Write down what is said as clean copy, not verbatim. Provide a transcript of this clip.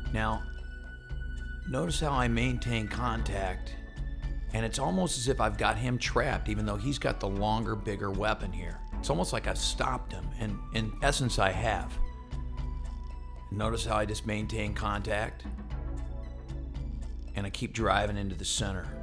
Now, notice how I maintain contact, and it's almost as if I've got him trapped, even though he's got the longer, bigger weapon here. It's almost like I've stopped him, and in essence, I have. Notice how I just maintain contact, and I keep driving into the center.